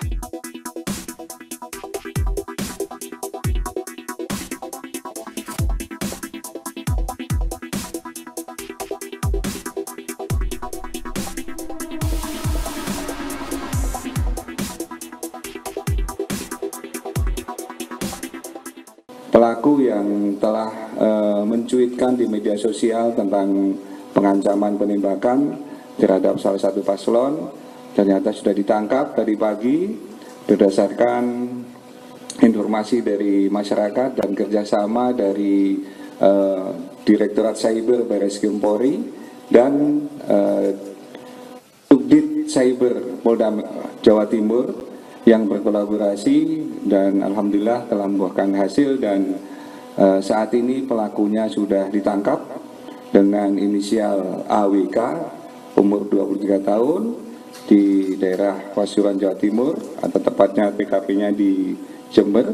Pelaku yang telah mencuitkan di media sosial tentang pengancaman penembakan terhadap salah satu paslon ternyata sudah ditangkap tadi pagi berdasarkan informasi dari masyarakat dan kerjasama dari Direktorat Cyber Barreskrim Polri dan Subdit Cyber Polda Jawa Timur yang berkolaborasi dan alhamdulillah telah membuahkan hasil, dan saat ini pelakunya sudah ditangkap dengan inisial AWK umur 23 tahun di daerah Pasuruan Jawa Timur, atau tepatnya TKP-nya di Jember.